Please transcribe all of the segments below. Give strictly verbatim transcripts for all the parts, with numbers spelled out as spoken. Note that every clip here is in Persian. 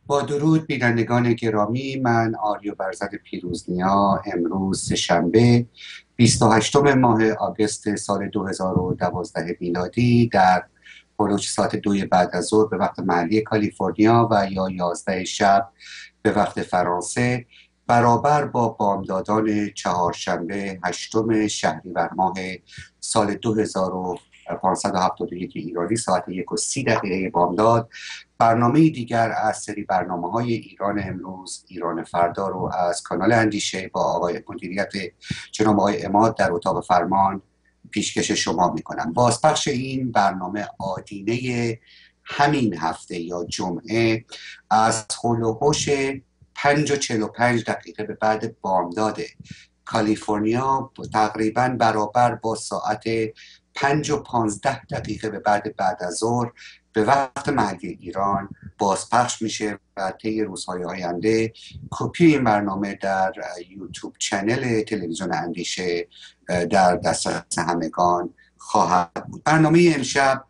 با درود بینندگان گرامی، من آریو برزن پیروزنیا. امروز سه‌شنبه بیست و هشتم ماه آگوست سال دو هزار و دوازده میلادی در هلوش ساعت دوی بعد از ظهر به وقت محلی کالیفرنیا و یا یازده شب به وقت فرانسه، برابر با بامدادان چهارشنبه هشتم شهریور ماه سال دو هزار و پانصد و هفتاد و یک ایرانی، ساعت یک و سی دقیقه بامداد، برنامه دیگر از سری برنامه های ایران امروز، ایران فردا رو از کانال اندیشه با آقای مدیریت جناب آقای اماد در اتاق فرمان پیشکش شما میکنم. بازپخش این برنامه آدینه همین هفته یا جمعه از هول و هوش پنج و چل و پنج دقیقه به بعد بامداد کالیفرنیا، تقریبا برابر با ساعت پنج و پانزده دقیقه به بعد بعد از ظهر به وقت محلی ایران بازپخش میشه و طی روزهای آینده کپی این برنامه در یوتیوب چنل تلویزیون اندیشه در دسترس همگان خواهد بود. برنامه امشب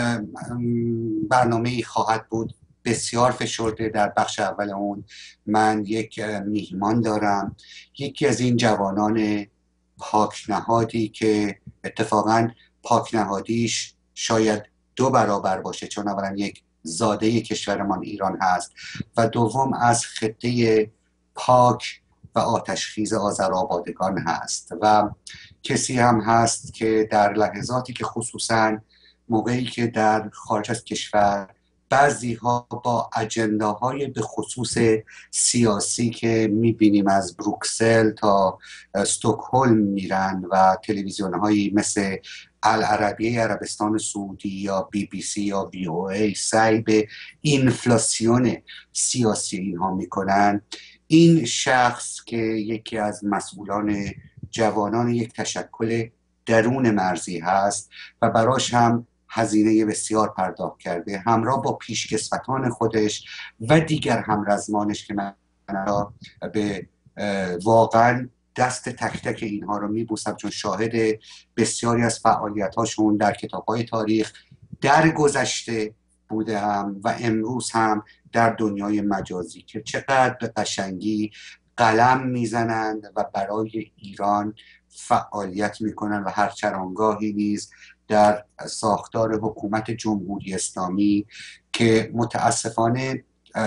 برنامه خواهد بود بسیار فشرده. در بخش اول اون من یک میهمان دارم، یکی از این جوانان پاکنهادی که اتفاقا پاکنهادیش شاید دو برابر باشه، چون اولا یک زاده کشورمان ایران هست و دوم از خطه پاک و آتشخیز آذرآبادگان هست و کسی هم هست که در لحظاتی که خصوصا موقعی که در خارج از کشور بعضی ها با اجنداهای به خصوص سیاسی که میبینیم از بروکسل تا استکهلم میرن و تلویزیون هایی مثل العربیه عربستان سعودی یا بی بی سی یا وی او ای سعی به اینفلاسیون سیاسی اینها میکنن، این شخص که یکی از مسئولان جوانان یک تشکل درون مرزی هست و براش هم هزینه بسیار پرداخت کرده، همراه با پیشکسوتان خودش و دیگر همرزمانش که من به واقعا دست تک تک اینها رو میبوسم، چون شاهد بسیاری از فعالیت هاشون در کتاب های تاریخ در گذشته بوده هم و امروز هم در دنیای مجازی که چقدر به قشنگی قلم میزنند و برای ایران فعالیت میکنند و هر چرانگاهی نیز در ساختار حکومت جمهوری اسلامی که متاسفانه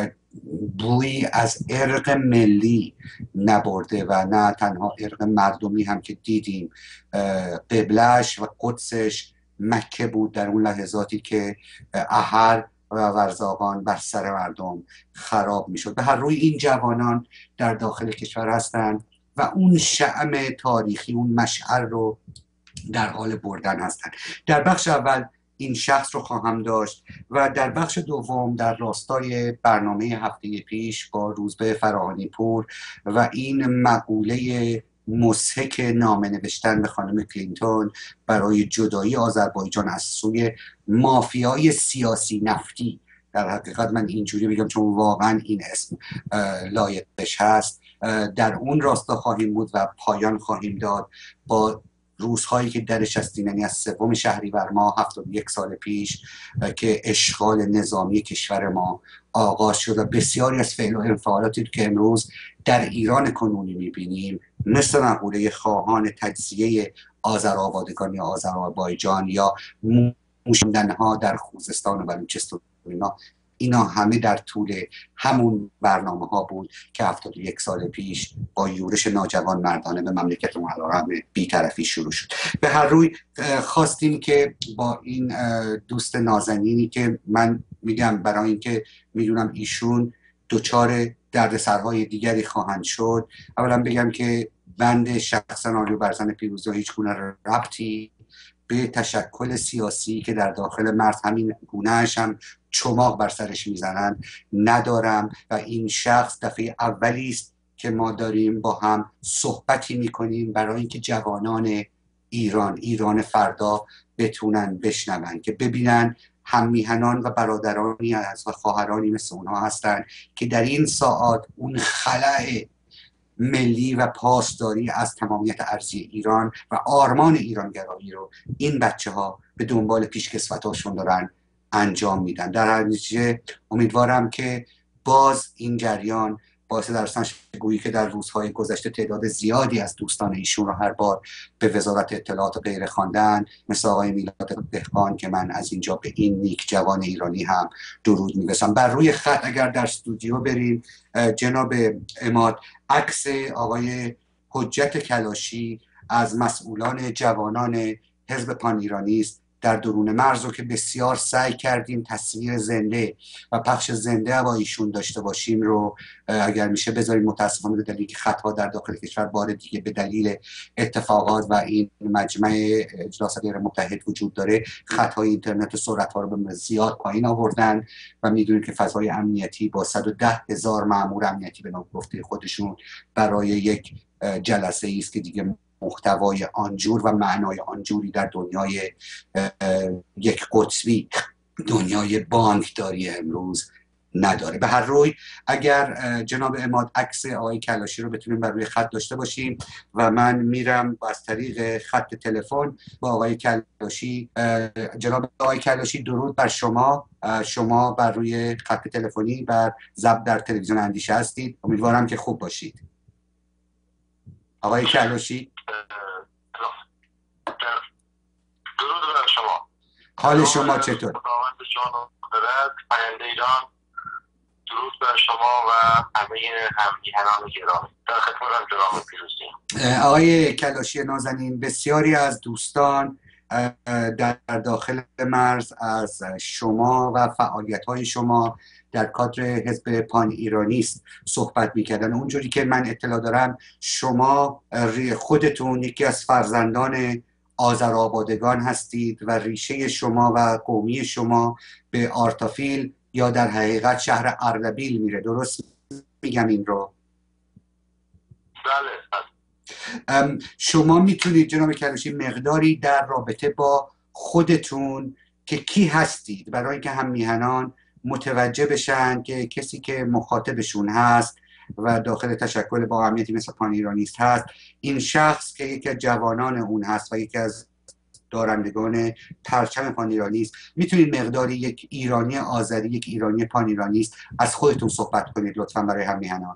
بوی از ارق ملی نبرده و نه تنها ارق مردمی هم که دیدیم، قبلش و قدسش مکه بود در اون لحظاتی که احر و ورزاقان بر سر مردم خراب میشد. به هر روی این جوانان در داخل کشور هستند و اون شعم تاریخی، اون مشعل رو در حال بردن هستند. در بخش اول این شخص رو خواهم داشت و در بخش دوم در راستای برنامه هفته پیش با روزبه فراهانی پور و این مقوله مضحک نامه نوشتن به خانم کلینتون برای جدایی آذربایجان از سوی مافیای سیاسی نفتی، در حقیقت من اینجوری بگم چون واقعا این اسم لایقش هست، در اون راستا خواهیم بود و پایان خواهیم داد با روزهایی که درش هستیم، یعنی از سوم شهریور ماه هفتاد و یک سال پیش که اشغال نظامی کشور ما آغاز شد و بسیاری از فعل و انفعالاتی که امروز در ایران کنونی میبینیم، مثل مقوله خواهان تجزیه آذرآبادگان یا آذربایجان یا موشندنها در خوزستان و بلوچستان، اینا اینا همه در طول همون برنامه ها بود که هفتاد و یک سال پیش با یورش ناجوان مردانه به مملکت محرم بی‌طرفی شروع شد. به هر روی خواستیم که با این دوست نازنینی که من میگم برای اینکه میدونم ایشون دچار دردسرهای دیگری خواهند شد، اولا بگم که بند شخصا آریو برزن پیروزی هیچ گونه ربطی به تشکل سیاسی که در داخل مرز همین گونهش هم چماق بر سرش میزنن ندارم و این شخص دفعه اولی است که ما داریم با هم صحبتی میکنیم برای اینکه جوانان ایران، ایران فردا بتونن بشنون، که ببینن هم میهنان و برادرانی از و خواهرانی مثل اونها هستن که در این ساعات اون خلأ ملی و پاسداری از تمامیت ارضی ایران و آرمان ایرانگرایی رو این بچه ها به دنبال پیشکسوتاشون دارن انجام میدن. در هر نتیجه امیدوارم که باز این جریان باعث در گویی که در روزهای گذشته تعداد زیادی از دوستان ایشون رو هر بار به وزارت اطلاعات و غیره خواندن، مثل آقای میلاد دهقان که من از اینجا به این نیک جوان ایرانی هم درود می‌رسم. بر روی خط اگر در استودیو بریم، جناب عماد، عکس آقای حجت کلاشی از مسئولان جوانان حزب پان ایرانیست در درون مرز رو که بسیار سعی کردیم تصویر زنده و پخش زنده با ایشون داشته باشیم رو اگر میشه بذاریم. متاسفانه به دلیل خطا در داخل کشور بار دیگه به دلیل اتفاقات و این مجمع اجلاس غیر متحد وجود داره، خطای اینترنت و سرعت ها رو به زیاد پایین آوردن و میدونید که فضای امنیتی با صد و ده هزار مأمور امنیتی به نام گفته خودشون برای یک جلسه ای است که دیگه محتوای آنجور و معنای آنجوری در دنیای یک قطبی، دنیای بانکداری امروز نداره. به هر روی اگر جناب عماد عکس آقای کلاشی رو بتونیم بر روی خط داشته باشیم و من میرم از طریق خط تلفن با آقای کلاشی. جناب آقای کلاشی درود بر شما. شما بر روی خط تلفنی بر ضبط در تلویزیون اندیشه هستید، امیدوارم که خوب باشید. آقای کلاشی درود بر شما. حال شما چطور؟ خداوند جان و قدرت، پاینده ایران، درود بر شما و همه هم‌میهنان گرامی. در خدمتم جناب پیروزی. آقای کلاشی نازنین، بسیاری از دوستان در داخل مرز از شما و فعالیت‌های شما در کادر حزب پان ایرانیست صحبت می‌کردن. اونجوری که من اطلاع دارم شما خودتون یکی از فرزندان آذرآبادگان هستید و ریشه شما و قومی شما به آرتافیل یا در حقیقت شهر اردبیل میره، درست میگم این رو؟ بله. شما میتونید جناب کلاشی مقداری در رابطه با خودتون که کی هستید برای که هم میهنان متوجه بشن که کسی که مخاطبشون هست و داخل تشکل با اهمیتی مثل پان ایرانیست هست، این شخص که یکی از جوانان اون هست و یکی از دارندگان پرچم پان ایرانیست، میتونید مقداری یک ایرانی آذری، یک ایرانی پان ایرانیست از خودتون صحبت کنید لطفا برای هم میهنان.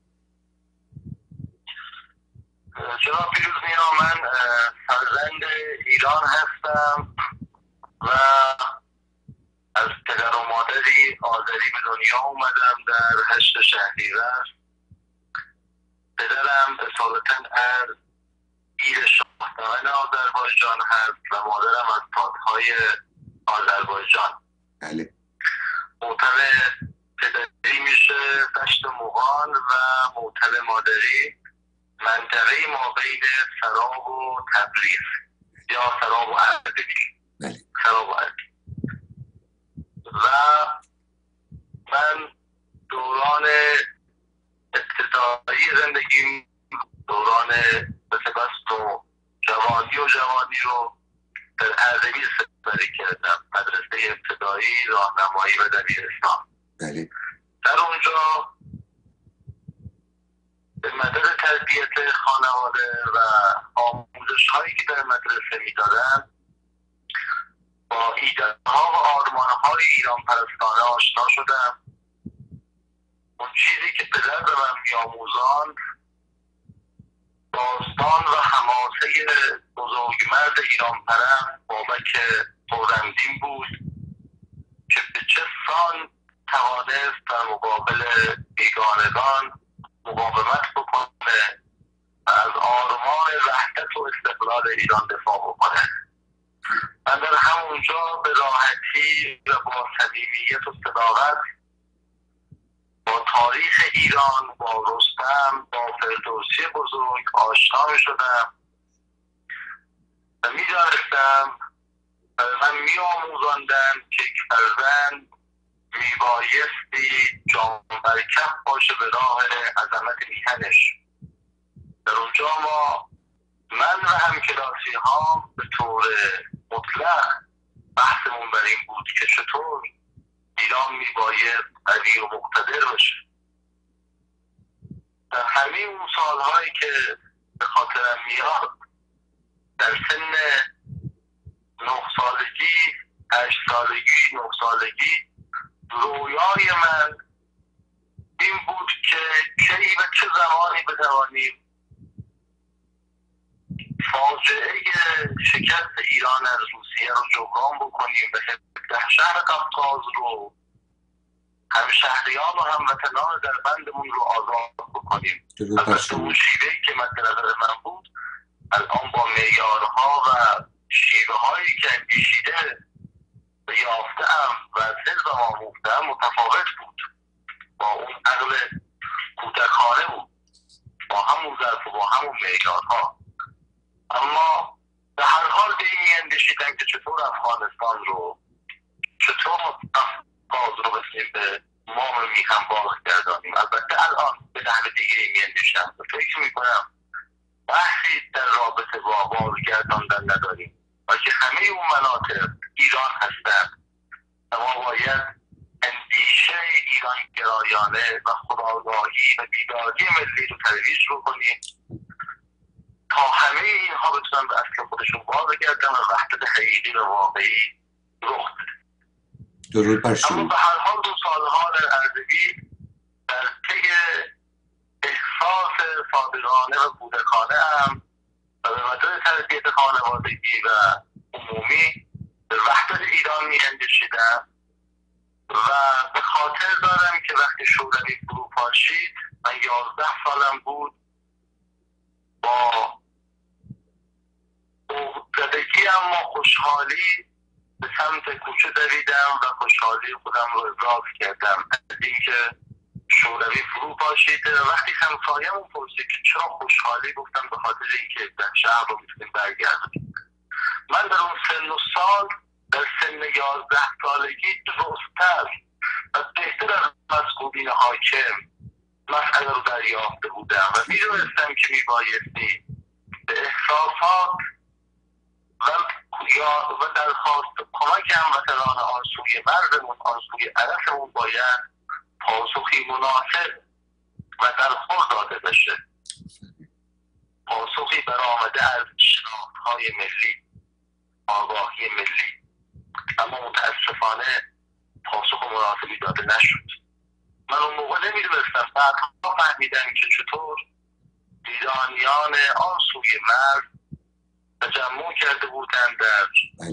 جناب پیروزی، من فرزند ایران هستم و از پدر و مادری آذری به دنیا اومدم در هشت شهریور. پدرم اصالتا از ایل شاهنامه آذربایجان هست و مادرم از تاتهای آذربایجان. بله. موتن پدری میشه دشت مغان و موتن مادری منطقه ما بین سراب و تبریز یا سراب و اردبیل. سراب و اردبیل. و من دوران ابتدایی زندگیم، دوران بسپست و جوانی و جوانی رو در اردبیل سپری کردم، مدرسه ابتدایی، راهنمایی و دبیرستان. بله. در اونجا به مدد تربیت خانواده و آموزش هایی که در مدرسه میدادن با ایده ها و آرمان های ایران پرستانه آشنا شدم. اون چیزی که پدر به من میآموزاند داستان و حماسه بزرگمرد ایران پرست بابک خرمدین بود که به چه سان توانست در مقابل بیگانگان مقاومت بکنه و از آرمان وحدت و استقلال ایران دفاع بکنه. من در همونجا به راحتی و با صمیمیت و صداقت با تاریخ ایران، با رستم، با فردوسی بزرگ آشنا می شدم و می دانستم و من می آموزاندم که یک فرزند می بایستی جان برکف باشه به راه عظمت میهنش. در اونجا ما من و همکلاسی ها به طور مطلق بحثمون بر این بود که چطور ایران میباید قوی و مقتدر بشه. در همه اون سالهایی که به خاطرم میاد در سن نه سالگی، هشت سالگی، نه سالگی رویای من این بود که کی و چه زمانی بتوانیم فاجعه شکست ایران از روسیه رو جبران بکنیم و ده شهر قفقاز رو، هم شهریان و هم وطنان در بندمون رو آزاد بکنیم. البته اون شیوهی که مد نظر من بود الان با معیارها و شیوه هایی که اندیشیده و یافته‌ام و از حزبم آموخته‌ام متفاوت بود. با اون عقل کودکانه بود، با همون ظرف و با همون معیارها. اما به هر حال به این می‌اندیشیدم که چطور افغانستان رو، چطور قفقاز رو بتونیم به مام میهم بازگردانیم. البته الان به نحو دیگری می‌اندیشم و فکر می‌کنم بحثی در رابطه با بازگرداندن نداریم، بلکه همه اون مناطق ایران هستند و ما باید اندیشه ایران گرایانه و خودآگاهی و بیداری ملی رو ترویج بکنیم تا همه اینها بتونن به اصل خودشون بازگردن و وحدت حقیقی و واقعی رخ بده. درود بر شما. اما به هر حال دو سالها در اردبیل در طی احساس صادقانه و کودکانه ام و به وجه تربیت خانوادگی و عمومی به وحدت ایران می اندیشیدم و به خاطر دارم که وقتی شوروی فرو پاشید من یازده سالم بود، با زدگی اما خوشحالی به سمت کوچه دویدم و خوشحالی خودم رو ابراز کردم از اینکه شوروی فرو پاشید. وقتی همسایه‌مون پرسید که چرا خوشحالی، گفتم به خاطر اینکه در شهر رو میتونیم برگردیم. من در اون سن و سال، در سن یازده سالگی درست‌تر و بهتر از مسئولین حاکم مسئله رو دریافته بودم و میدونستم که میبایستی به احساسات و و درخواست کمک هموطنان آن سوی مرزمون، آن سوی عرفمون باید پاسخی مناسب و درخور داده بشه، پاسخی برآمده از شناخت‌های ملی، آگاهی ملی. اما متاسفانه پاسخ مناسبی داده نشد. من اون موقع نمیدونستم، بعدها فهمیدم که چطور ایرانیان آن سوی مرز تجمع کرده بودند در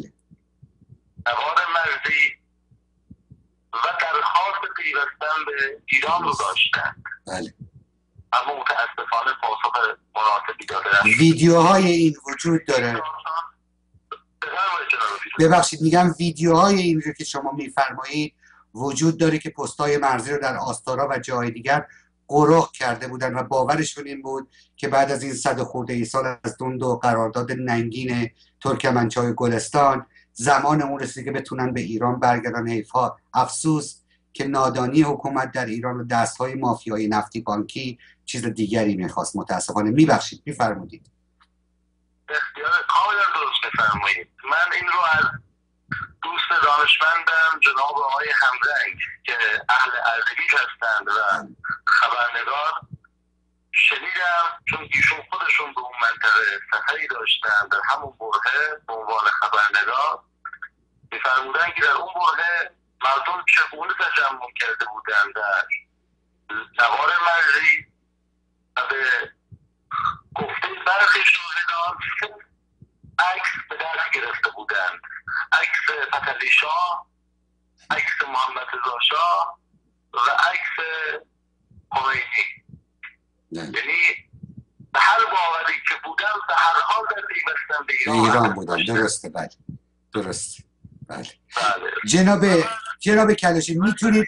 نوار مرزی و درخواست پیوستن به ایران رو داشتند. بله. اما متاسفانه پاسخ مناسبی داده نشد. ویدیوهای این وجود داره. ببخشید میگم ویدیوهای این رو که شما میفرمایید وجود داره که پست‌های مرزی رو در آستارا و جای دیگر قرق کرده بودن و باورشون این بود که بعد از این صد و خورده ای سال از دوند و قرارداد ننگین ترکمنچای گلستان زمان اون رسید که بتونن به ایران برگردن. حیفا، افسوس که نادانی حکومت در ایران و دست‌های مافیایی نفتی بانکی چیز دیگری میخواست. متاسفانه. میبخشید میفرمودید. بسیار کاملا درست میفرمایید. من این رو از دوست دانشمندم جناب آقای همرنگ که اهل اردبیل هستند و خبرنگار شنیدم، چون ایشون خودشون به اون منطقه سفری داشتن در همون برهه به عنوان خبرنگار. میفرمودن که در اون برهه مردم چگونه تجمع کرده بودند در نوار مرزی و به گفته برخی شاهدان عکس به دست گرفته بودند، عکس فتحعلی شاه، عکس محمد رضا شاه و عکس خمینی. یعنی به هر باوری که بودن به هر حال در پیوستن به ایران, ایران بودن. درسته. بله درسته. بله. بله. جناب جناب کلاشی میتونید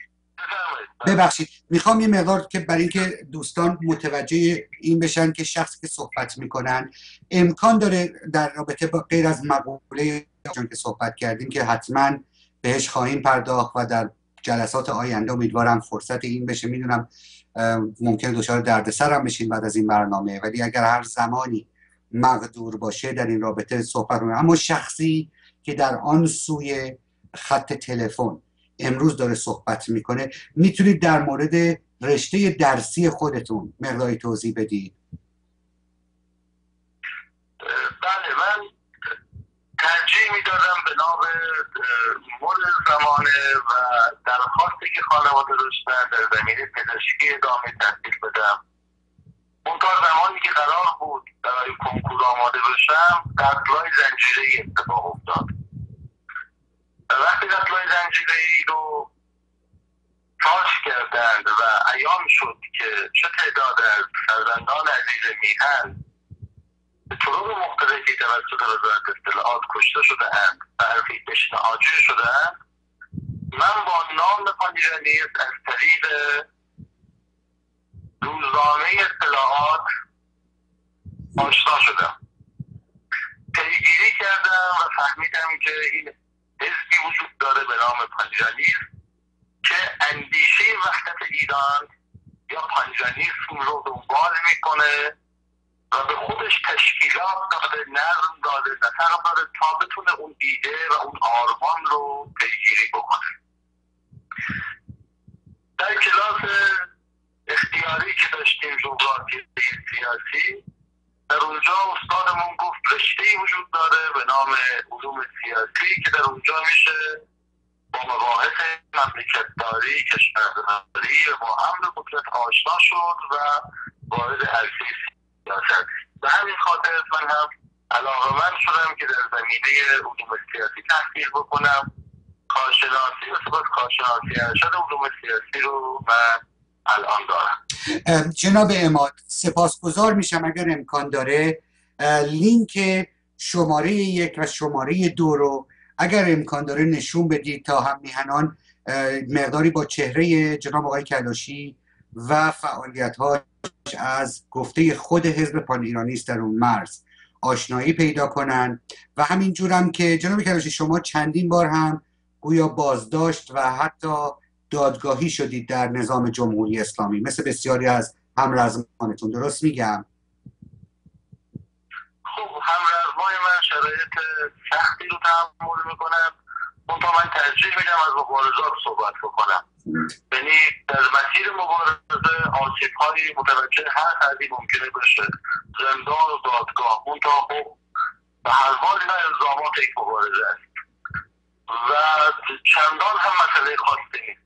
ببخشید میخوام یه مقدار که برای اینکه دوستان متوجه این بشن که شخصی که صحبت میکنن امکان داره در رابطه با غیر از مقوله چون که صحبت کردیم که حتما بهش خواهیم پرداخت و در جلسات آینده امیدوارم فرصت این بشه. میدونم ممکنه دچار دردسر هم بشین بعد از این برنامه، ولی اگر هر زمانی مقدور باشه در این رابطه صحبت کنیم. اما شخصی که در آن سوی خط تلفن امروز داره صحبت میکنه، میتونید در مورد رشته درسی خودتون مقداری توضیح بدید؟ بله، من ترجیح میدادم به نام مر زمانه و درخواستی که خانواده داشتن در زمینه پزشکی ادامه تحصیل بدم. اون تا زمانی که قرار بود برای کنکور آماده بشم قتل‌های زنجیره‌ای اتفاق افتاد. وقتی قتل‌های زنجیره‌ای رو فاش کردند و عیان شد که چه تعداد از فرزندان عزیز میهن به طرق مختلفی توسط وزارت اطلاعات کشته شده اند و حرفی تشنهادی شده اند، من با نام پانیرانیست از طریق روزنامه اطلاعات آشنا شدم. پیگیری کردم و فهمیدم که این حزبی وجود داره به نام پانیرانیسم که اندیشه وحدت ایران یا پانیرانیسم رو دنبال میکنه و به خودش تشکیلات داده، نظم داده، نسق داده تا بتونه اون ایده و اون آرمان رو پیگیری بکنه. در کلاس اختیاری که داشتیم جغرافی سیاسی، در اونجا استادمون گفت رشته‌ای وجود داره به نام علوم سیاسی که در اونجا میشه با مباحث مملکتداری، کشورداری و حمل قدرت آشنا شد و وارد عرصه سیاست. به همین خاطر من هم علاقه‌مند شدم که در زمینه علوم سیاسی تحصیل بکنم. کارشناسی و سپس کارشناسی ارشد علوم سیاسی رو من الان دارم. جناب عماد، سپاسگزار میشم اگر امکان داره لینک شماره یک و شماره دو رو اگر امکان داره نشون بدید تا هم میهنان مقداری با چهره جناب آقای کلاشی و فعالیت‌هاش از گفته خود حزب پان ایرانیست در اون مرز آشنایی پیدا کنن. و همینجور هم که جناب کلاشی شما چندین بار هم گویا بازداشت و حتی دادگاهی شدید در نظام جمهوری اسلامی مثل بسیاری از همرزمانتون، درست میگم؟ خب همرزمان من شرایط سختی رو تحمل میکنم، منتها من ترجیح میدم از مبارزات صحبت بکنم. یعنی در مسیر مبارزه آسیب‌هایی متوجه هر حدی ممکنه بشه، زندان و دادگاه، منتها خب به هر حال اینا الزامات یک مبارزه است و چندان هم مسئله خاصی نیست.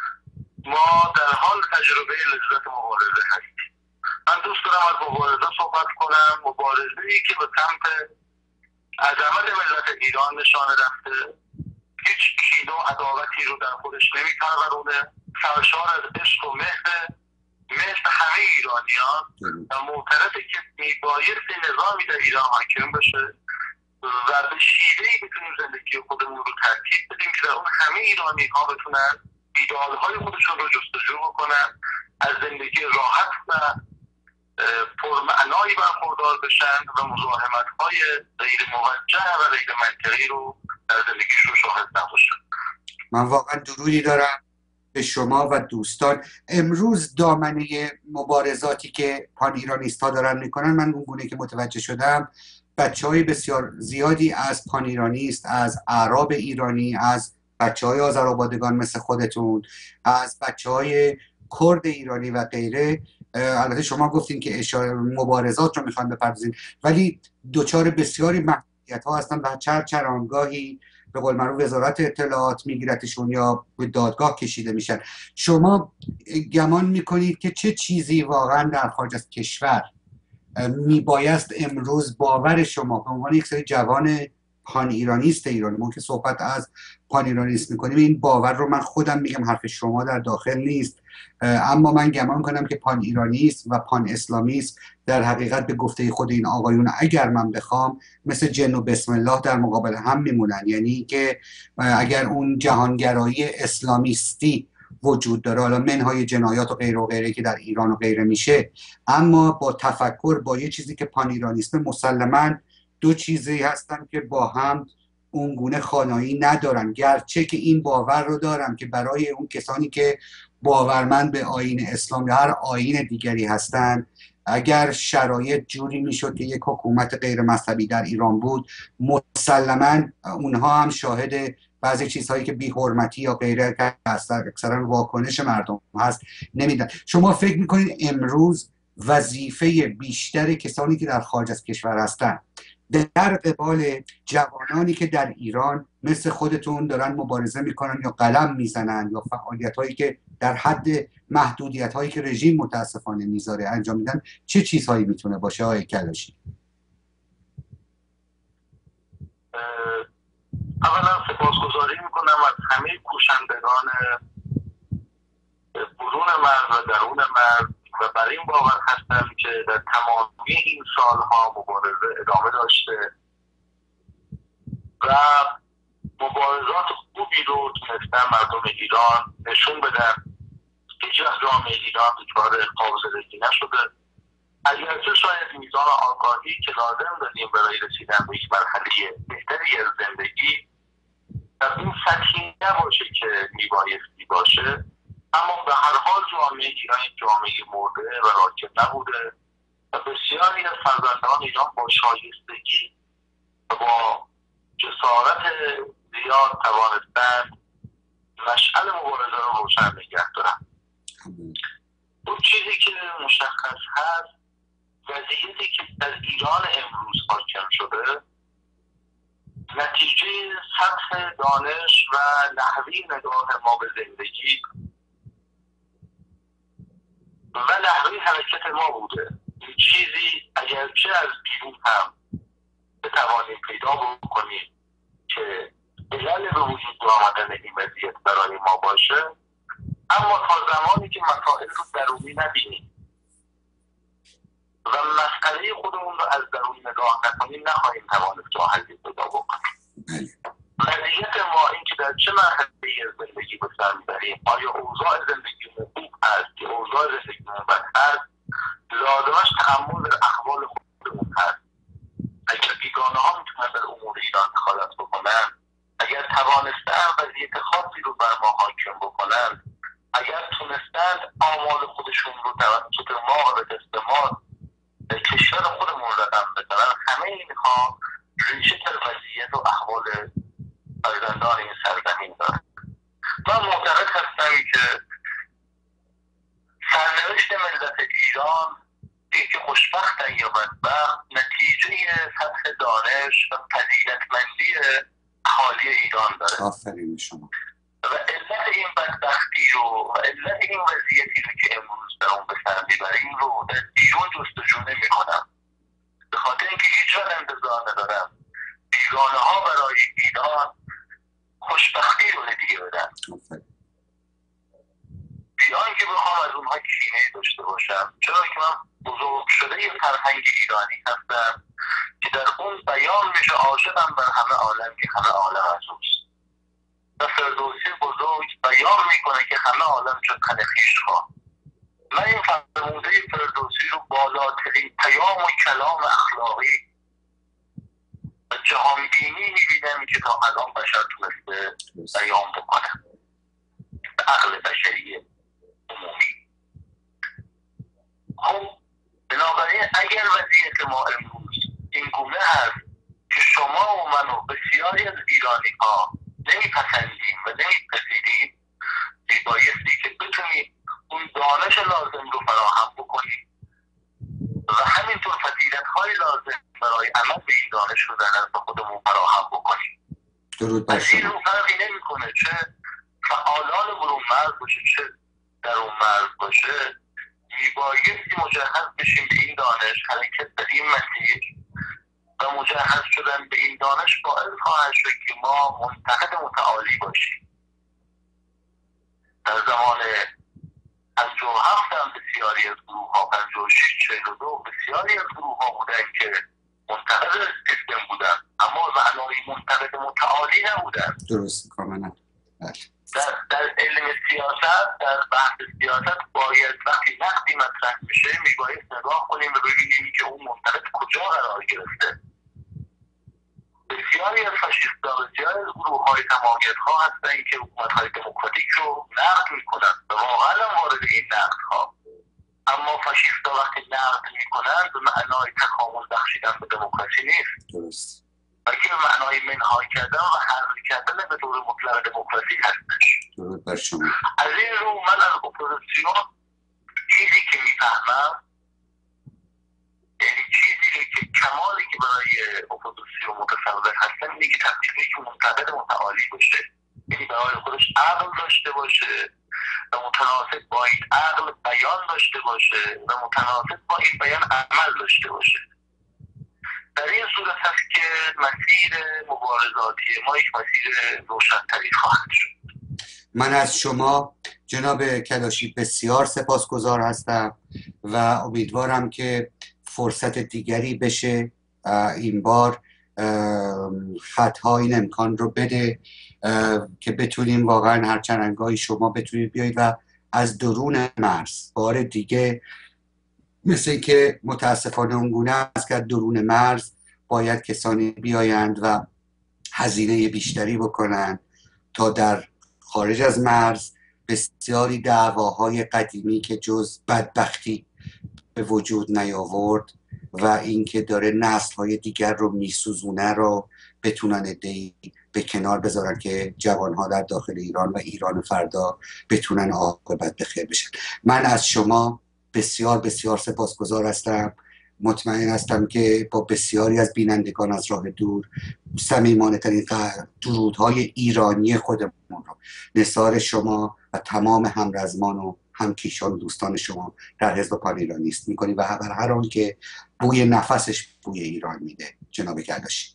ما در حال تجربه لذت مبارزه هستیم. من دوست دارم از مبارزه صحبت کنم، مبارزه‌ای که به سمت عظمت ملت ایران نشانه رفته، هیچ کینه و عداوتی رو در خودش نمی‌پرورونه، سرشار از عشق و مهر مثل همه ایرانیان و معتقده که میبایست نظامی در ایران حاکم بشه و به شیوهی بتونیم زندگی خودمون رو ترتیب بدیم که در اون همه ایرانی‌ها بتونن ایدئال‌های خودشون رو جستجو بکنن، از زندگی راحت و پرمعنایی برخوردار بشن و مزاحمت‌های غیر موجه و غیر منطقی رو در زندگیشون شاهد نباشن. من واقعا درودی دارم به شما و دوستان. امروز دامنه مبارزاتی که پان ایرانیست‌ها دارن میکنن، من اون گونه که متوجه شدم بچه‌های بسیار زیادی از پان ایرانیست، از اعراب ایرانی، از بچه‌های آذربایجان مثل خودتون، از بچه‌های کرد ایرانی و غیره، البته شما گفتین که اشاره مبارزات رو میخوان بپردازین ولی دوچار بسیاری محدودیت‌ها هستن و چر چرانگاهی به قول معروف وزارت اطلاعات میگیرتشون یا به دادگاه کشیده میشن. شما گمان میکنید که چه چیزی واقعا در خارج از کشور میبایست امروز باور شما به عنوان یک سری جوان پان ایرانیست ایرانی، ما که صحبت از پان ایرانیست میکنیم، این باور رو من خودم میگم حرف شما در داخل نیست، اما من گمان کنم که پان ایرانیست و پان اسلامیست در حقیقت به گفته خود این آقایون اگر من بخوام مثل جن و بسم الله در مقابل هم میمونن. یعنی که اگر اون جهانگرایی اسلامیستی وجود داره، حالا منهای جنایات و غیره و غیره که در ایران و غیره میشه، اما با تفکر با یه چیزی که پان ایرانیسم مسلماً دو چیزی هستن که با هم اون گونه خانایی ندارن، گرچه که این باور رو دارم که برای اون کسانی که باورمند به آیین اسلام یا هر آیین دیگری هستن، اگر شرایط جوری میشد که یک حکومت غیر مذهبی در ایران بود، مسلماً اونها هم شاهد بعضی چیزهایی که بی حرمتی یا غیره که اکثرا واکنش مردم هست نمیدن. شما فکر میکنید امروز وظیفه بیشتر کسانی که در خارج از کشور هستن در قبال جوانانی که در ایران مثل خودتون دارن مبارزه میکنن یا قلم میزنن یا فعالیت هایی که در حد محدودیت هایی که رژیم متاسفانه میذاره انجام میدن، چه چیزهایی میتونه باشه آقای کلاشی؟ اولا سپاسگزاری میکنم از همه کوشندگان برون مرز و درون مرز و بر این باور هستم که در تمامی این سالها مبارزه ادامه داشته و مبارزات خوبی رو تونستن مردم ایران نشون بدن. هیچ از جامعه ایران دچار قابل‌رسانی نشده، اگرچه شاید میزان آگاهی که لازم داریم برای رسیدن به یک مرحله بهتری از زندگی در این سطحی نباشه که میبایستی باشه، اما به هر حال جامعه ایران یک جامعه مرده و راکد نبوده و بسیاری از فرزندان ایران با شایستگی و با جسارت زیاد توانستند مشعل مبارزه رو روشن نگه دارن. اون چیزی که مشخص هست، وضعیتی که در ایران امروز حاکم شده نتیجه سطح دانش و نحوی نگاه ما به زندگی و نحوی حرکت ما بوده. این چیزی اگرچه از بیرون هم بتوانیم پیدا بکنیم که علل به وجود آمدن این وضعیت برای ما باشه، اما تا زمانی که مسائل رو درونی نبینیم و مسئله خودمون رو از درون نگاه نکنیم نخواهیم توانست راه حلی پیدا بکنیم. وضعیت ما این که در چه مرحله‌ای از زندگی به سر میبریم، آیا اوضاع زندگیمون خوب هست یا اوضاع زندگیمون بد هست، لازمش تحمل در احوال خودمون هست. اگر بیگانه ها میتونن در امور ایران دخالت بکنن، اگر توانستن وضعیت خاصی رو بر ما حاکم بکنن، اگر تونستند آمال خودشون رو توسط ما و به دست ما در کشور خودمون رقم بزنن، همه اینها ریشه در وضعیت و احوال فرزندان این سرزمین داره. من معتقد هستم که سرنوشت ملت ایران اینکه خوشبختن یا بدبخت نتیجه سطح دانش و فضیلتمندی اهالی ایران داره. آفرین شما. و علت این بدبختی رو و علت این وضعیتی رو که امروز در اون به سر میبریم رو در بیرون جستجو نمی کنم، به خاطر اینکه هیچ وقت انتظار ندارم بیگانه ها برای ایران خوشبختی رو هدیه بدن، بیان که بخوام از اونها کینه داشته باشم، چرا که من بزرگ شده یه فرهنگ ایرانی هستم که در اون بیان میشه عاشقم بر همه عالم که همه عالم از اوست. و فردوسی بزرگ بیان میکنه که همه عالم چون تن خویش خواه. من این فرموده فردوسی رو بالاترین پیام و کلام اخلاقی و جهانبینی میبینم که تا الان بشر تونسته بیان بکنه به عقل بشری عمومی. خب بنابراین اگر وضعیت ما امروز این گونه هست که شما و من و بسیاری از ایرانی ها نمیپسندیم و نمیپذیریم، میبایستی که بتونیم اون دانش لازم رو فراهم بکنیم و همینطور فضیلت های لازم برای عمل به این دانش رو در نزد خودمون فراهم بکنیم. درود بر شما. این فرقی نمیکنه چه فعالان برون مرز باشه چه درون مرز باشه، میبایستی مجهز بشیم به این دانش، حرکت در این مسیر و مجهز شدن به این دانش باعث خواهد شد که ما منتقد متعالی باشیم. در زمان پنجاه و هفت هم بسیاری از گروه ها، پنجاه و شش چهل و دو بسیاری از گروه ها بودن که منتقد سیستم بودن، اما معنای منتقد متعالی نبودن. درست کاملا. در, در علم سیاست، در بحث سیاست باید وقتی نقدی مطرح میشه میباید نگاه کنیم و ببینیم که اون منتقد کجا قرار گرفته. بسیاری از فاشیست‌ها، بسیاری از گروه های تمامیت‌ها هستن که حکومت‌های دموکراتیک رو نقد میکنن و واقعا هم وارد این نقدها، اما فاشیست‌ها وقتی نقد میکنن به معنای تکامل بخشیدن به دموکراسی نیست، درست، بلکه به معنای منهای کردن و حذف کردن به طور مطلق دموکراسی هستش. درود بر شما. از این رو من از اپوزیسیون چیزی که میفهمم، یعنی چیزی که کمالی که برای اپوزیسیون متصور هستن اینه که تبدیل یک منتقد متعالی باشه، یعنی برای خودش عقل داشته باشه و متناسب با این عقل بیان داشته باشه و متناسب با این بیان عمل داشته باشه. در این صورت هست که مسیر مبارزاتی ما یک مسیر روشن‌تری خواهد شد. من از شما جناب کلاشی بسیار سپاسگزار هستم و امیدوارم که فرصت دیگری بشه این بار خطها این امکان رو بده که بتونیم واقعا هر چندانگاهی شما بتونید بیایید و از درون مرز بار دیگه، مثل این که متاسفانه اونگونه است که درون مرز باید کسانی بیایند و هزینه بیشتری بکنند تا در خارج از مرز بسیاری دعواهای قدیمی که جز بدبختی به وجود نیاورد و اینکه داره نسل‌های دیگر رو میسوزونه رو بتونن ادعی به کنار بذارن که جوانها در داخل ایران و ایران فردا بتونن عاقبت بخیر بشن. من از شما بسیار بسیار سپاسگزار هستم. مطمئن هستم که با بسیاری از بینندگان از راه دور صمیمانه ترین درودهای ایرانی خودمون رو نثار شما و تمام همرزمان و همکیشان و دوستان شما در حزب پان ایرانیست میکنیم و بر هر آن که بوی نفسش بوی ایران میده. جناب کلاشی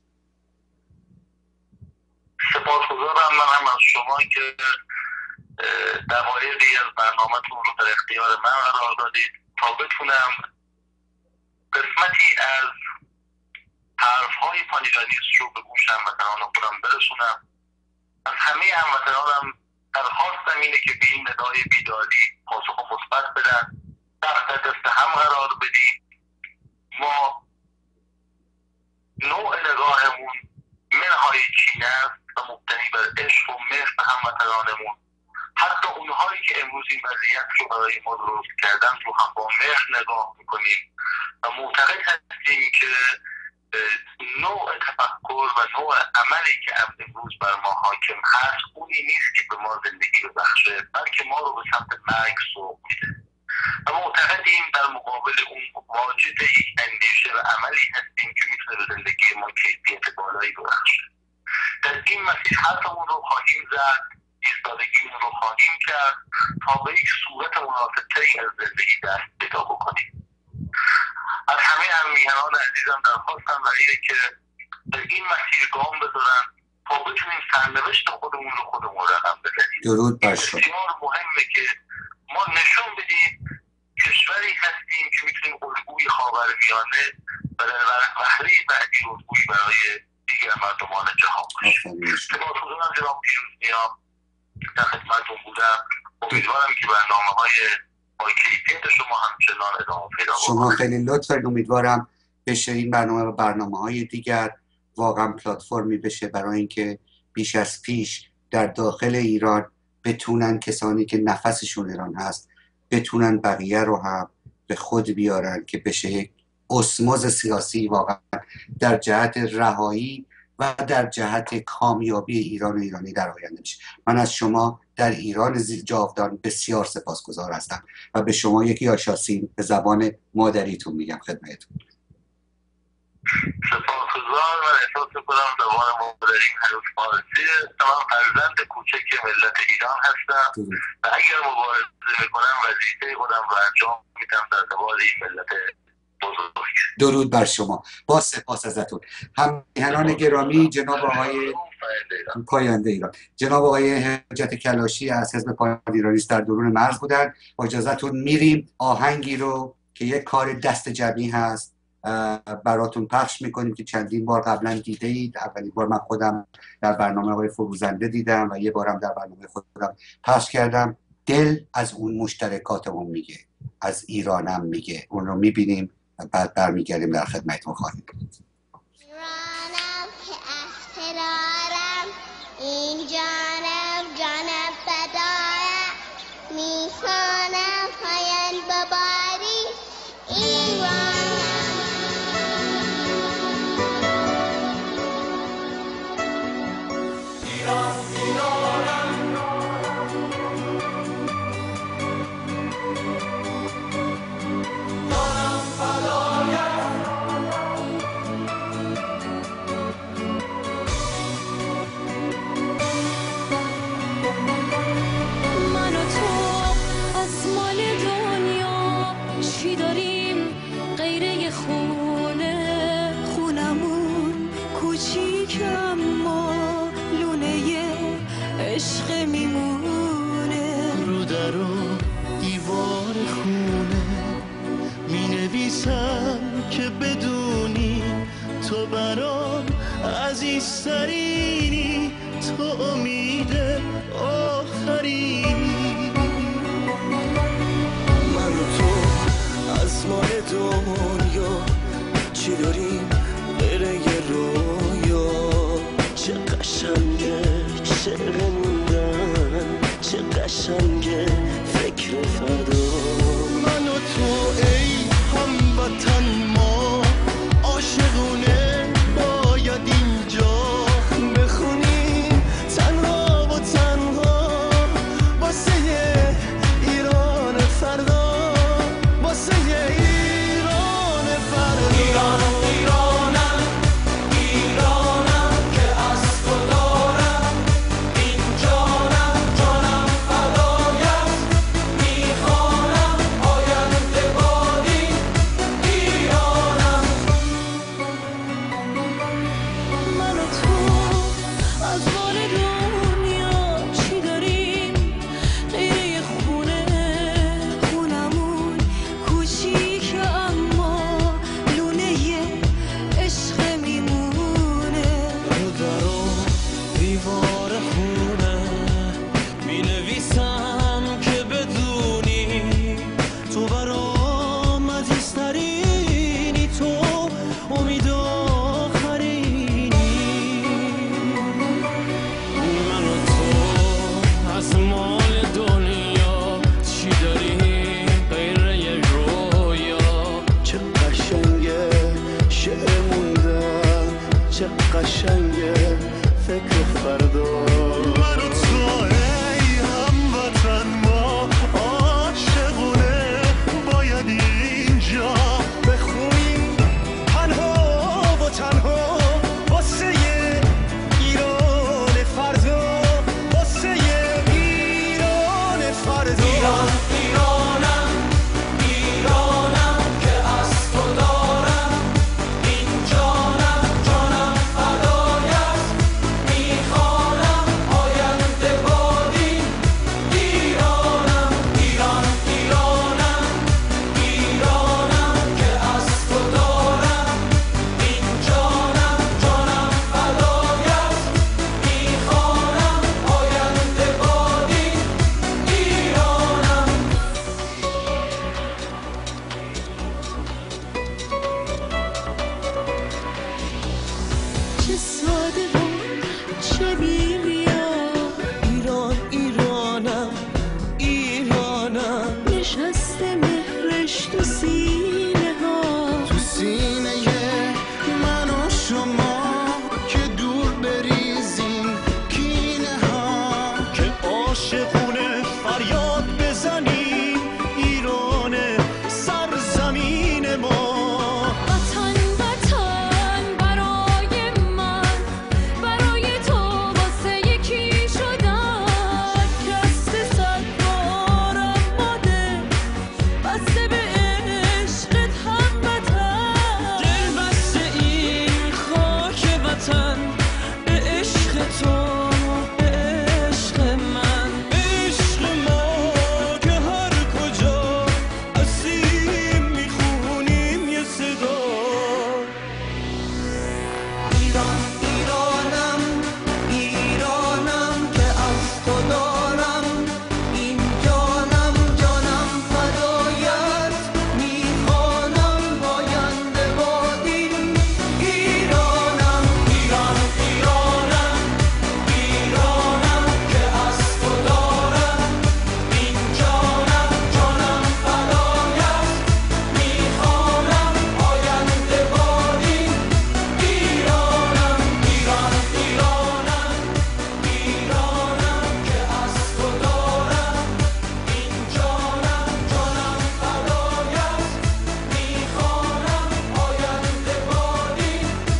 سپاسگزارم من هم از شما که دقایقی از برنامه‌تون رو در اختیار من قرار دادید تا بتونم قسمتی از حرف‌های پان ایرانیست رو به گوش هموطنان خودم برسونم. از همه هموطنانم درخواستم اینه که به این ندای بیداری پاسخ مثبت بدن، دست در دست هم قرار بدیم. ما نوع نگاهمون منهای چینه است و مبتنی بر عشق و مهر به هموطنانمون. حتی اونهایی که امروز این وضعیت رو برای ما درست کردن رو هم با مهر نگاه میکنیم و معتقد هستیم که نوع تفکر و نوع عملی که امروز بر ما حاکم هست اونی نیست که به ما زندگی ببخشه، بلکه ما رو به سمت مرگ سوق میده و معتقدیم در مقابل اون واجد یک اندیشه و عملی هستیم که میتونه به زندگی ما کیفیت بالایی ببخشه. در این مسیر حرفمون رو خواهیم زد، ایستادگیمون رو خواهیم کرد تا به یک صورت مناسب‌تری از زندگی دست پیدا بکنیم. از همه همیهنان عزیزم درخواستم برای اینه که در این مسیر گام بذارن تا بتونیم سرنوشت خودمون رو خودمون رقم بزنیم. درود بر شما. بسیار مهمه که ما نشون بدیم کشوری هستیم که میتونیم الگوی خاورمیانه و در وهله بعدی الگویی برای دیگر مردمان جهان باشیم. سپاسگزارم جناب پیروزنیا، در خدمتتون بودم. امیدوارم که برنامه‌های با کیفیت شما همچنان ادامه پیدا کنه. شما خیلی لطف دارید. امیدوارم بشه این برنامه و برنامه‌های دیگر واقعا پلتفرمی بشه برای اینکه بیش از پیش در داخل ایران بتونن کسانی که نفسشون ایران هست بتونن بقیه رو هم به خود بیارن که بشه یک اسموز سیاسی واقعا در جهت رهایی و در جهت کامیابی ایران و ایرانی در آینده میشه. من از شما در ایران جاودان بسیار سپاسگزار هستم و به شما یکی آشاسین به زبان مادریتون میگم خدمتتون. سپاسگزار. من احساس میکنم زبان مادریم هنوز فارسیه. من فرزند کوچک ملت ایران هستم و اگر مبارزه میکنم وظیفه خودم رو انجام میدم در قبال این ملت بزرگ. درود بر شما. با سپاس ازتون. همراهان گرامی، جناب آقای پاینده ایران، جناب آقای حجت کلاشی از حزب پان ایرانیست در درون مرز بودن. با اجازهتون میریم آهنگی رو که یک کار دست جمعی هست براتون پخش میکنیم که چندین بار قبلا دیده اید. اولین بار من خودم در برنامه آقای فروزنده دیدم و یه بارم در برنامه خودم پخش کردم. دل از اون مشترکاتمون میگه، از ایرانم میگه. اون رو میبینیم و بعد برمیگردیم در خدمتتون خواهیم بود. ایرانم که اخترارم، این جانم جانم فدایم، میخوانم پایان بباری ایرانم. ایران ایرانم، جانم فدایم، عشق میمونه رو در و دیوار خونه می نویسم که بدونی تو برام عزیزترینی، تو امید آخرینی. من و تو از مال دنیا چی داریم غیر یه رویا؟ چه قشنگه شعر موندن، چه قشنگه فکر فردا. من و تو ای هموطن ما عاشقونه باید اینجا بخونیم تنها و تنها واسه ایران فردا، واسه ایران فردا. ایران ایرانم ایرانم که از تو دارم این جانم جانم فدایت میخوانم آینده بادی ایرانم. من و تو از مال دنیا چی داریم غیر یه خونه؟ خونمون کوچیکه اما لونه یه عشق میمونه رو در و دیوار خونه می نویسم که بدونی تو برام عزیزترینی، تو امید آخرینی. من و تو از مال دنیا چی داریم غیر یه رویا؟ چه قشنگه شعر موندن، چه قشنگه فکر فردا. من و تو ای هموطن ما عاشقونه باید اینجا بخونیم تنها و تنها واسه ایران فردا، واسه ایران فردا. ایران ایرانم ایرانم که از تو دارم این جانم جانم فدایت میخوانم آینده بادی ایرانم. ایران ایرانم ایرانم که از تو دارم این جانم جانم فدایت میخوانم آینده بادی ایرانم. چه ساده و چه بی‌ریا، ایران ایرانم ایرانم. نشسته مهرش تو سینه ها، تو سینه من و شما که دور بریزیم کینه ها، که عاشقونه فریاد بزنیم ایران سرزمین ما. وطن وطن برای من برای تو واسه یکی شدن، شکست صد بارم ماده بسته به عشقت هموطن. دل بسته این خاک وطن به عشق تو به عشق من، به عشق ما که هر کجا هستیم میخونیم یه صدا. ایران ایرانم ایرانم که از تو دارم این جانم جانم فدایت میخوانم آینده بادی ایرانم. ایران ایرانم ایرانم که از تو دارم این جانم جانم فدایت میخوانم آینده بادی ایرانم. ایران ایرانم ایرانم که از تو دارم این جانم جانم فدایت میخوانم آینده بادی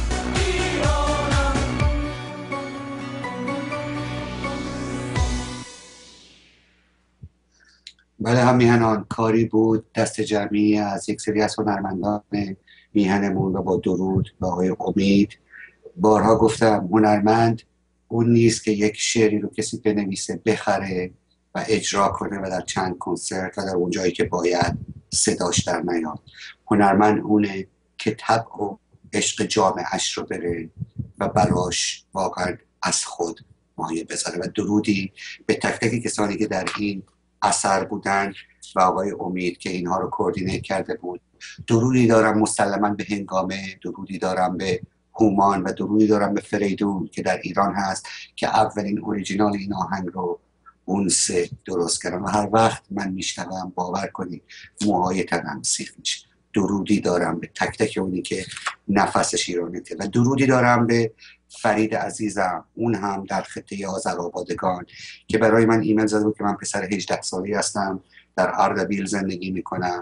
ایرانم. بله هم میهنان کاری بود دست جمعی از یک سری از هنرمندان میهنمون و با درود به آقای امید. بارها گفتم هنرمند اون نیست که یک شعری رو کسی بنویسه، بخره و اجرا کنه و در چند کنسرت و در اون جایی که باید صداش در نیاد. هنرمند اونه که طبع و عشق جامعه‌اش رو بره و براش واقعا از خود مایه بذاره. و درودی به تک تک کسانی که در این اثر بودن و آقای امید که اینها رو کوردینیت کرده بود. درودی دارم مسلماً به هنگامه، درودی دارم به هومان و درودی دارم به فریدون که در ایران هست که اولین اوریجینال این آهنگ رو اون سه درست کردن و هر وقت من میشنوم باور کنید موهای تنم سیخ میشه. درودی دارم به تک تک اونی که نفسش ایرانیه و درودی دارم به فرید عزیزم، اون هم در خطه آذربایجان که برای من ایمیل زده بود که من پسر هجده سالی هستم، در اردبیل زندگی میکنم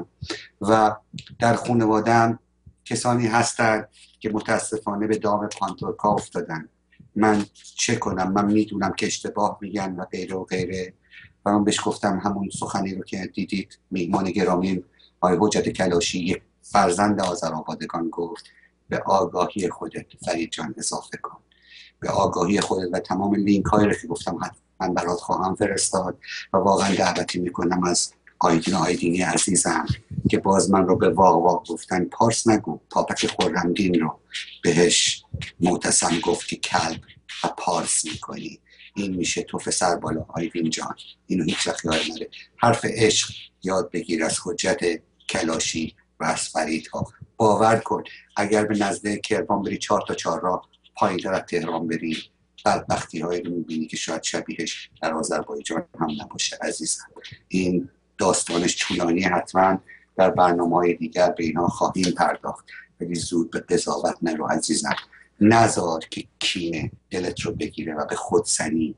و در خانواده‌ام کسانی هستند که متاسفانه به دام پانتورکا افتادن. من چه کنم؟ من میدونم که اشتباه میگن و غیره و غیره و من بهش گفتم همون سخنی رو که دیدید میهمان گرامی آقای حجت کلاشی یک فرزند آذربایجان گفت: به آگاهی خودت فرید جان اضافه کن، به آگاهی خودت. و تمام لینک هایی رو که گفتم من برات خواهم فرستاد و واقعا دعوتی میکنم از آیدین آیدینی عزیزم که باز من رو به واق واق گفتن پارس نگو، پاپک خرمدین رو بهش معتصم گفت که کلب و پارس میکنی. این میشه توف سر بالا آیدین جان، اینو هیچ وقت یاد نره. حرف عشق یاد بگیر از حجت کلاشی و از فرید ها. باور کن اگر به نزد کرمان بری چهار تا چهار راه پایین در تهران بری بدبختی هایی رو میبینی که شاید شبیهش در آذربایجان هم نباشه عزیزم. این داستانش طولانی، حتما در برنامه‌های دیگر به اینا خواهیم پرداخت، ولی زود به قضاوت نرو عزیزم. نذار که کینه دلت رو بگیره و به خودزنی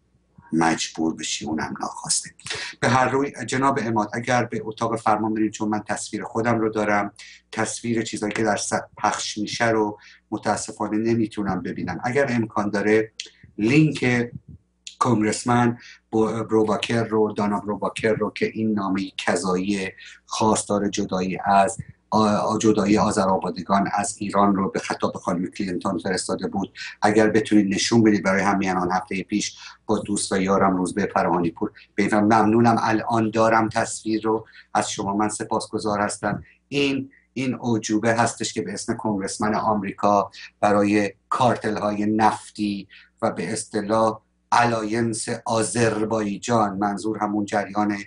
مجبور بشی، اونم ناخواسته. به هر روی جناب اماد اگر به اتاق فرمان برید، چون من تصویر خودم رو دارم، تصویر چیزایی که در پخش میشه رو متاسفانه نمیتونم ببینم. اگر امکان داره لینک کنگرسمن بروباکر رو، دانا بروباکر رو که این نامه کذایی خواستار جدایی از جدایی آذربایجان از ایران رو به خطاب خانم کلینتون فرستاده بود، اگر بتونید نشون بدید برای همیهنان. هفته پیش با دوست و یارم روزبه فرهانی پور بگم ممنونم، الان دارم تصویر رو از شما، من سپاسگزار هستم. این این اوجوبه هستش که به اسم کنگرسمن آمریکا برای کارتل های نفتی و به اصطلاح الاینس آذربایجان، منظور همون جریان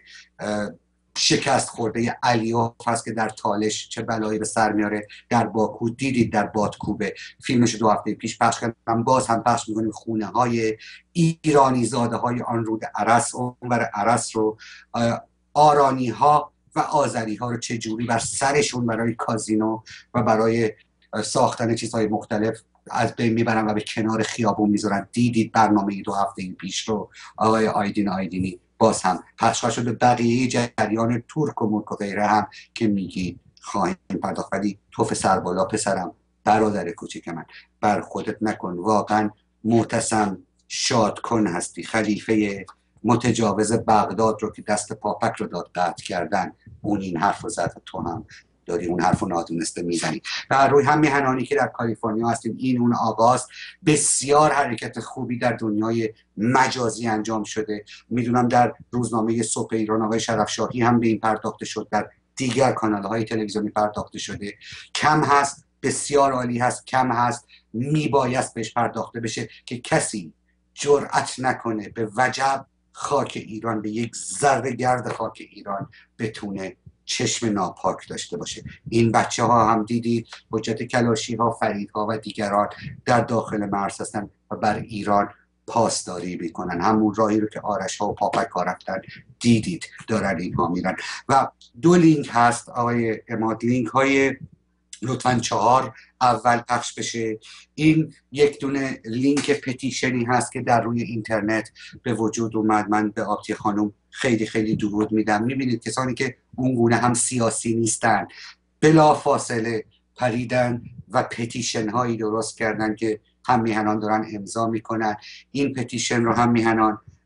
شکست خورده علیوف هست که در تالش چه بلایی به سر میاره، در باکو دیدید، در بادکوبه فیلمش دو هفته پیش پخش کردم، باز هم پخش میکنیم. خونه های ایرانی زاده های آن رود عرس، اونور عرس رو، آرانی ها و آذری ها رو چجوری بر سرشون برای کازینو و برای ساختن چیزهای مختلف از بین میبرن و به کنار خیابون میذارن. دیدید برنامه دو هفته پیش رو آقای آیدین آیدینی، باز هم پخش شده. بقیه جریان ترک و مرک و غیره هم که میگی خواهیم پرداخت، ولی توف سر بالا پسرم، برادر کوچیک من، بر خودت نکن. واقعا معتصم شاد کن هستی، خلیفه متجاوز بغداد رو که دست پاپک رو داد قطع کردن، اون این حرف رو زد، تو هم داری اون حرف رو نادونسته میزنی. و روی هم میهنانی که در کالیفرنیا هستیم، این اون آغاز بسیار حرکت خوبی در دنیای مجازی انجام شده. میدونم در روزنامه صبح ایران آقای شرف شاهی هم به این پرداخته شد، در دیگر کانال‌های تلویزیونی پرداخته شده. کم هست، بسیار عالی هست، کم هست، میبایست بهش پرداخته بشه که کسی جرأت نکنه به وجب خاک ایران، به یک ذره گرد خاک ایران بتونه چشم ناپاک داشته باشه. این بچه ها هم دیدید، حجت کلاشی ها، فرید ها و دیگران در داخل مرز هستن و بر ایران پاسداری میکنن. همون راهی رو که آرش ها و پاپک ها رفتن دیدید دارن اینها میرن. و دو لینک هست آقای اماد، لینک های لطفاً چهار اول پخش بشه. این یک دونه لینک پتیشنی هست که در روی اینترنت به وجود اومد. من به آبتی خانم خیلی خیلی درود میدم. میبینید کسانی که اونگونه هم سیاسی نیستن بلا فاصله پریدن و پتیشن هایی درست کردن که هم میهنان دارن امضا میکنن. این پتیشن رو هم میهنان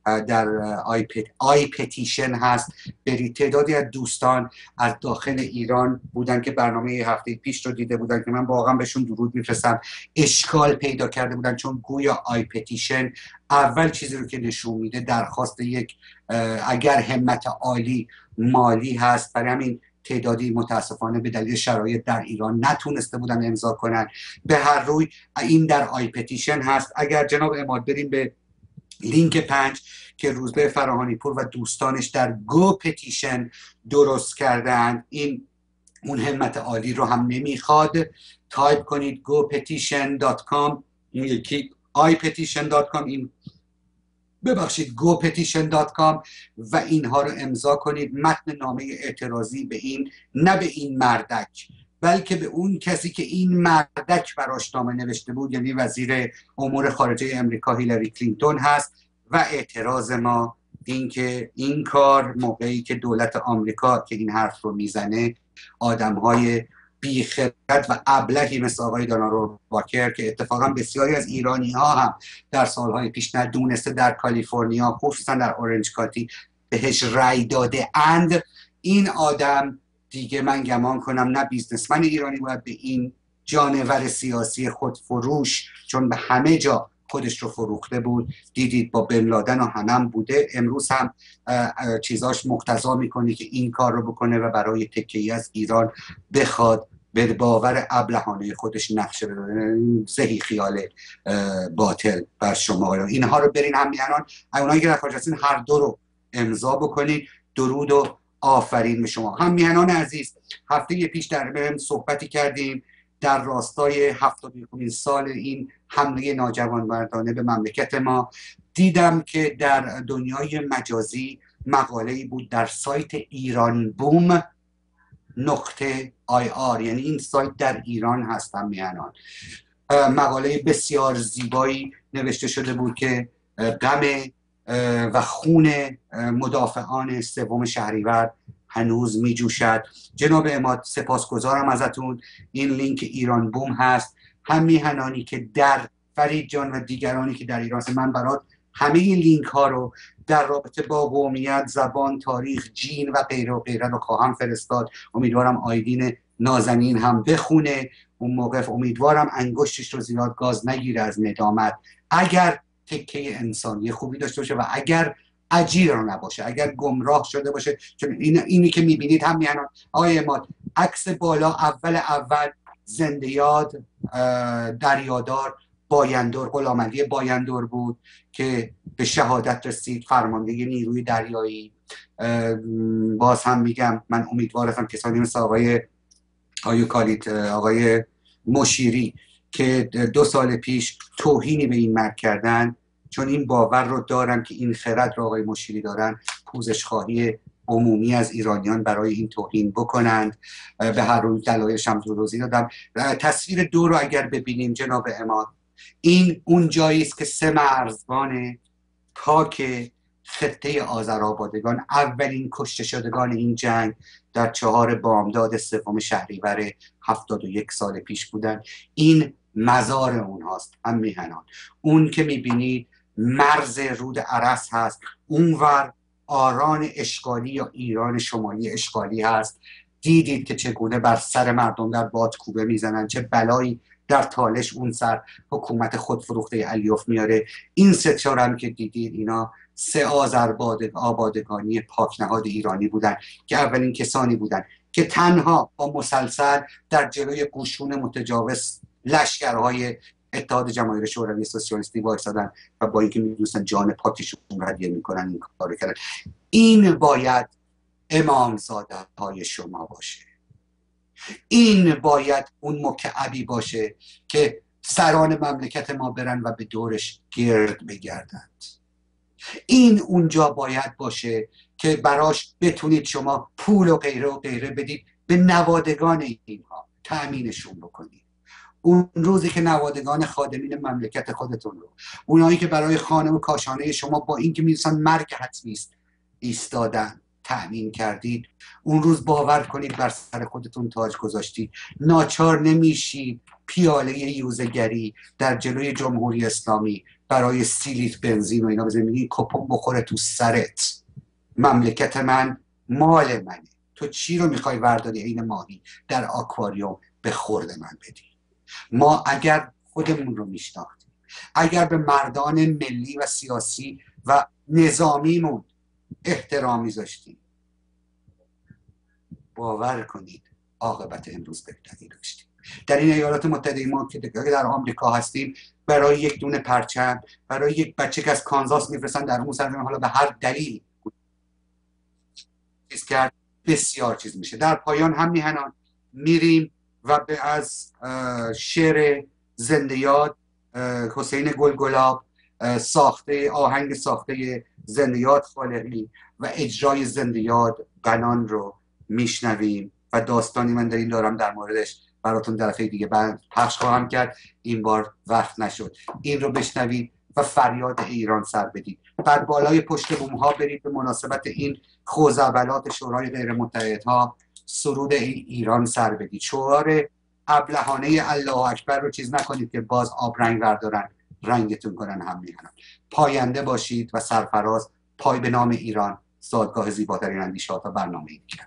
در آی, پت... آی پتیشن هست. برید. تعدادی از دوستان از داخل ایران بودن که برنامه هفته پیش رو دیده بودن که من واقعا بهشون درود میفرستم. اشکال پیدا کرده بودن چون گویا آی پتیشن اول چیزی رو که نشون میده درخواست یک اگر همت عالی مالی هست. برای همین تعدادی متاسفانه به دلیل شرایط در ایران نتونسته بودن امضا کنن. به هر روی این در آی پتیشن هست. اگر جناب عماد بریم به لینک پنج که روزبه فراهانی پور و دوستانش در گو پتیشن درست کردن، این اون همت عالی رو هم نمیخواد. تایپ کنید گو پتیشن دات کام، این یکی آی پتیشن دات کام، این ببخشید گو پتیشن دات کام و اینها رو امضا کنید. متن نامه اعتراضی به این، نه به این مردک بلکه به اون کسی که این مردک براش نامه نوشته بود، یعنی وزیر امور خارجه امریکا هیلاری کلینتون هست. و اعتراض ما این که این کار موقعی که دولت آمریکا که این حرف رو میزنه آدم‌های بی‌خبرت و ابلهی مثل آقای دانارو واکر که اتفاقا بسیاری از ایرانی ها هم در سالهای پیش ندونسته در کالیفرنیا خصوصا در اورنج کانتی بهش رأی داده اند، این آدم دیگه من گمان کنم نه بیزنسمن ایرانی باید به این جانور سیاسی خودفروش، چون به همه جا خودش رو فروخته بود، دیدید با بن لادن و همم بوده، امروز هم چیزاش مقتضا میکنه که این کار رو بکنه و برای تکیه‌ای از ایران بخواد به باور ابلهانه خودش نقشه بده. زهی خیال باطل بر شما. اینها رو برین هم میهنان اونایی که در خارج هستین هر دو رو امضا بکنید. درود و آفرین به شما. هم میهنان عزیز، هفته پیش در بهم صحبتی کردیم در راستای هفتاد و یکمین سال این حمله ناجوانمردانه به مملکت ما. دیدم که در دنیای مجازی مقاله‌ای بود در سایت ایران بوم نقطه آی آر، یعنی این سایت در ایران هستم میهنان. مقاله بسیار زیبایی نوشته شده بود که غم و خون مدافعان سوم شهریور هنوز می جوشد. جناب عماد سپاسگزارم ازتون. این لینک ایران بوم هست. هم میهنانی که در فرید جان و دیگرانی که در ایران هست، من برات همه این لینک ها رو در رابطه با قومیت، زبان، تاریخ، جین و غیره و غیره رو خواهم فرستاد. امیدوارم آیدین نازنین هم بخونه اون موقع. امیدوارم انگشتش رو زیاد گاز نگیره از ندامت، اگر تکه انسانی خوبی داشته باشه و اگر اجیر نباشه، اگر گمراه شده باشه. چون این اینی که میبینید هم میهنان آقای عماد، عکس بالا اول اول زنده یاد دریادار بایندور، غلامعلی بایندور بود که به شهادت رسید، فرمانده نیروی دریایی. باز هم میگم من امیدوارم کسانی مثل آقای آیوکالیت، آقای مشیری که دو سال پیش توهینی به این مرد کردن، چون این باور رو دارم که این خرد رو آقای مشیری دارن، پوزش خواهی عمومی از ایرانیان برای این توهین بکنند. به هر روی دلایلش هم توضیح دادم. تصویر دو رو اگر ببینیم جناب عماد، این اون جایی است که سه مرزبان پاک خطه آذرآبادگان، اولین کشته شدگان این جنگ در چهار بامداد سوم شهریور هفتاد و یک سال پیش بودن. این مزار اونهاست هم میهنان. اون که میبینید مرز رود عرس هست، اونور آران اشغالی یا ایران شمالی اشغالی هست. دیدید که چگونه بر سر مردم در باد کوبه میزنن، چه بلایی در تالش اون سر حکومت خودفروخته علیوف میاره. این سه چهار هم که دیدید اینا سه آذرآبادگانی پاکنهاد ایرانی بودن که اولین کسانی بودن که تنها با مسلسل در جلوی قشون متجاوز لشکرهای اتحاد جماهیر شوروی سوسیالیستی وایسادن و با اینکه میدونستن جان پاکشون رو هدیه میکنن این کارو کردن. این باید امامزاده های شما باشه. این باید اون مکعبی باشه که سران مملکت ما برن و به دورش گرد بگردند. این اونجا باید باشه که براش بتونید شما پول و غیره و غیره بدید به نوادگان اینها، تأمینشون بکنید. اون روزی که نوادگان خادمین مملکت خودتون رو، اونایی که برای خانه و کاشانه شما با اینکه میدونن مرگ حتمی است ایستادن، تأمین کردید، اون روز باور کنید بر سر خودتون تاج گذاشتید. ناچار نمیشید پیاله یوزگری در جلوی جمهوری اسلامی برای سی لیتر بنزین و اینا بزنید کپون بخوره تو سرت. مملکت من مال منه، تو چی رو میخوای ورداری این ماهی در آکواریوم به خورد من بدی؟ ما اگر خودمون رو میشناختیم، اگر به مردان ملی و سیاسی و نظامیمون احترام میذاشتیم، باور کنید عاقبت امروز بهتری داشتیم. در این ایالات متحده ما که در آمریکا هستیم، برای یک دونه پرچم، برای یک بچه که از کانزاس میفرستن در اون سرزمین، حالا به هر دلیل چیز کرد، بسیار چیز میشه. در پایان هم میهنان میریم و به از شعر زنده یاد حسین گلگلاب ساخته آهنگ ساخته زنده یاد خالقی و اجرای زنده یاد قنان رو میشنویم و داستانی من در این دارم در موردش براتون در دفعه دیگه پخش خواهم کرد، این بار وقت نشد. این رو بشنوید و فریاد ایران سر بدید. بر بالای پشت بوم ها برید به مناسبت این خوزعبلات شورای غیر متحدها سرود ایران سر بدید. شعار ابلهانه الله اکبر رو چیز نکنید که باز آب رنگ بردارن رنگتون کنن هم میهنن. پاینده باشید و سرفراز. پای به نام ایران، زادگاه زیباترین اندیشه‌ها. برنامه دیگر.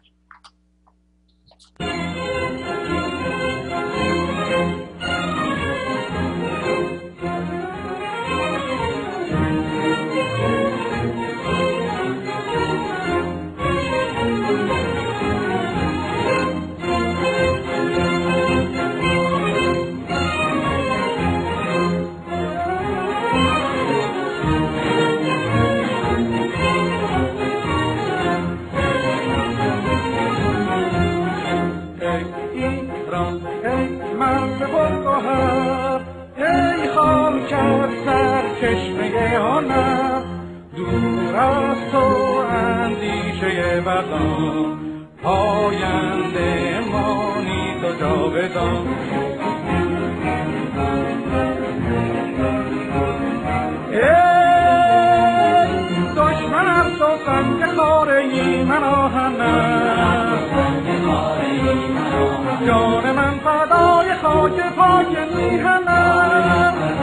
چشمه هنر دور از تو اندیشه بدان، پاینده مانی تو جاودان. ای دشمن از تو سنگ خاره‌ای من آهن است، جان من فدای خاک پاک میهن است.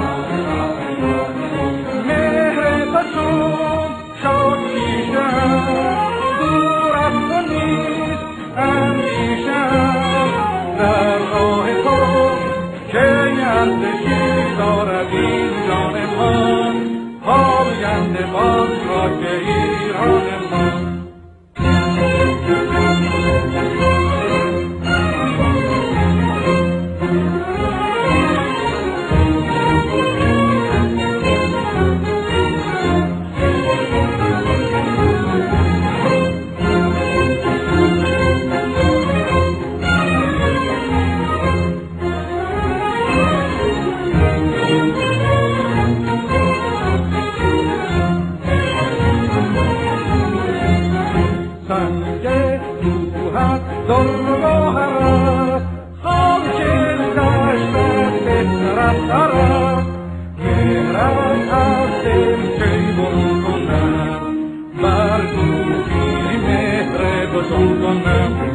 شاد پیشم دور از تو نیست اندیشم، در راه تو که ارزشی دارد این جان من، پاینده باز خاک ایران من. Son